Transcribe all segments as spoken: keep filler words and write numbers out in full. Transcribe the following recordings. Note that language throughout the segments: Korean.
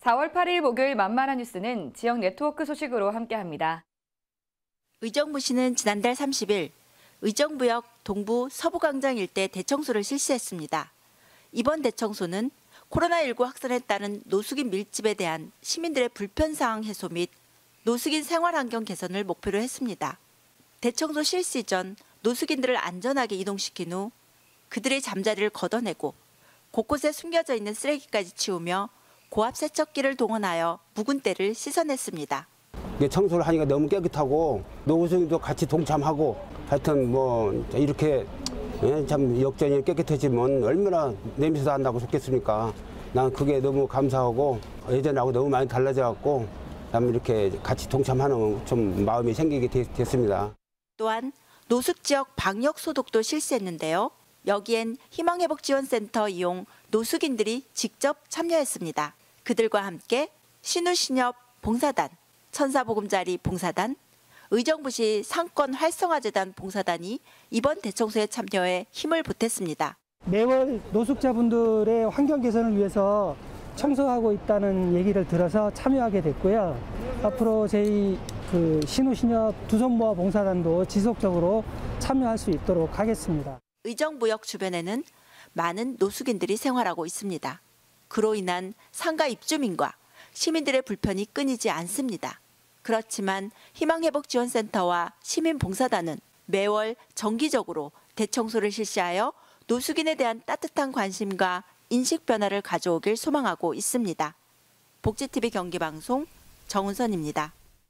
사월 팔일 목요일 만만한 뉴스는 지역 네트워크 소식으로 함께합니다. 의정부시는 지난달 삼십일 의정부역 동부 서부광장 일대 대청소를 실시했습니다. 이번 대청소는 코로나십구 확산에 따른 노숙인 밀집에 대한 시민들의 불편사항 해소 및 노숙인 생활환경 개선을 목표로 했습니다. 대청소 실시 전 노숙인들을 안전하게 이동시킨 후 그들의 잠자리를 걷어내고 곳곳에 숨겨져 있는 쓰레기까지 치우며 고압 세척기를 동원하여 묵은 때를 씻어냈습니다. 청소를 하니까 너무 깨끗하고 노숙인도 같이 동참하고 하여튼 뭐 이렇게 참 역전이 깨끗해지면 얼마나 냄새도 안 나고 좋겠습니까. 난 그게 너무 감사하고 예전하고 너무 많이 달라져갖고 이렇게 같이 동참하는 좀 마음이 생기게 됐습니다. 또한 노숙지역 방역소독도 실시했는데요. 여기엔 희망회복지원센터 이용 노숙인들이 직접 참여했습니다. 그들과 함께 신우신협 봉사단, 천사보금자리 봉사단, 의정부시 상권 활성화재단 봉사단이 이번 대청소에 참여해 힘을 보탰습니다. 매월 노숙자분들의 환경 개선을 위해서 청소하고 있다는 얘기를 들어서 참여하게 됐고요. 앞으로 저희 그 신우신협 두손모아 봉사단도 지속적으로 참여할 수 있도록 하겠습니다. 의정부역 주변에는 많은 노숙인들이 생활하고 있습니다. 그로 인한 상가 입주민과 시민들의 불편이 끊이지 않습니다. 그렇지만 희망회복지원센터와 시민봉사단은 매월 정기적으로 대청소를 실시하여 노숙인에 대한 따뜻한 관심과 인식 변화를 가져오길 소망하고 있습니다. 복지티비 경기방송 정은선입니다.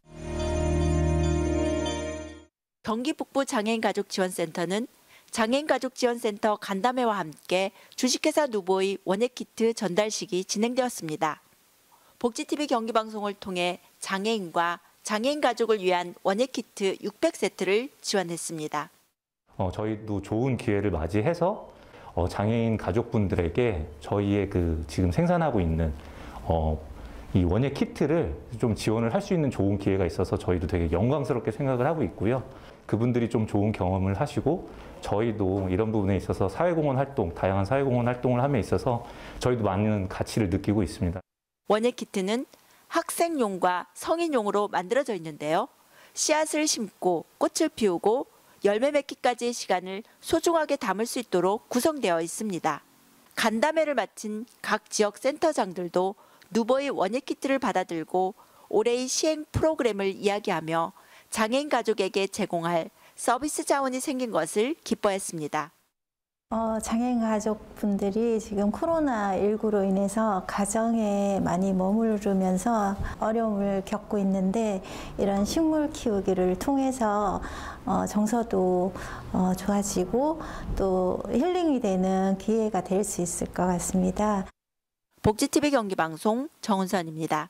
경기북부장애인가족지원센터는 장애인가족지원센터 간담회와 함께 주식회사 누보의 원예키트 전달식이 진행되었습니다. 복지티비 경기방송을 통해 장애인과 장애인 가족을 위한 원예키트 육백 세트를 지원했습니다. 어, 저희도 좋은 기회를 맞이해서 어, 장애인 가족분들에게 저희의 그 지금 생산하고 있는 어, 이 원예키트를 좀 지원을 할 수 있는 좋은 기회가 있어서 저희도 되게 영광스럽게 생각을 하고 있고요. 그분들이 좀 좋은 경험을 하시고 저희도 이런 부분에 있어서 사회공헌 활동, 다양한 사회공헌 활동을 함에 있어서 저희도 많은 가치를 느끼고 있습니다. 원예키트는 학생용과 성인용으로 만들어져 있는데요. 씨앗을 심고 꽃을 피우고 열매 맺기까지의 시간을 소중하게 담을 수 있도록 구성되어 있습니다. 간담회를 마친 각 지역 센터장들도 누보의 원예키트를 받아들고 올해의 시행 프로그램을 이야기하며 장애인 가족에게 제공할 서비스 자원이 생긴 것을 기뻐했습니다. 어, 장애인 가족분들이 지금 코로나십구로 인해서 가정에 많이 머무르면서 어려움을 겪고 있는데 이런 식물 키우기를 통해서 어, 정서도 어, 좋아지고 또 힐링이 되는 기회가 될 수 있을 것 같습니다. 복지티비 경기방송 정은선입니다.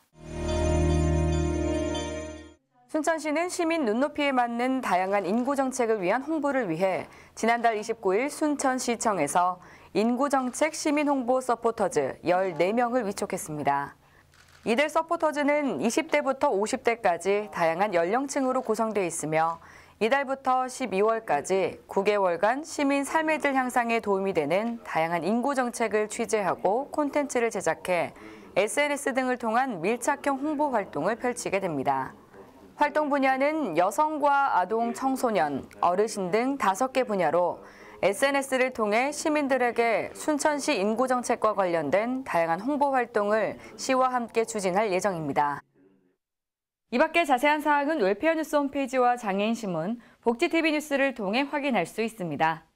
순천시는 시민 눈높이에 맞는 다양한 인구 정책을 위한 홍보를 위해 지난달 이십구일 순천시청에서 인구정책 시민 홍보 서포터즈 열네 명을 위촉했습니다. 이들 서포터즈는 이십 대부터 오십 대까지 다양한 연령층으로 구성되어 있으며 이달부터 십이월까지 구 개월간 시민 삶의 질 향상에 도움이 되는 다양한 인구 정책을 취재하고 콘텐츠를 제작해 에스엔에스 등을 통한 밀착형 홍보 활동을 펼치게 됩니다. 활동 분야는 여성과 아동, 청소년, 어르신 등 다섯 개 분야로 에스엔에스를 통해 시민들에게 순천시 인구정책과 관련된 다양한 홍보 활동을 시와 함께 추진할 예정입니다. 이 밖에 자세한 사항은 웰페어 뉴스 홈페이지와 장애인 신문, 복지티비 뉴스를 통해 확인할 수 있습니다.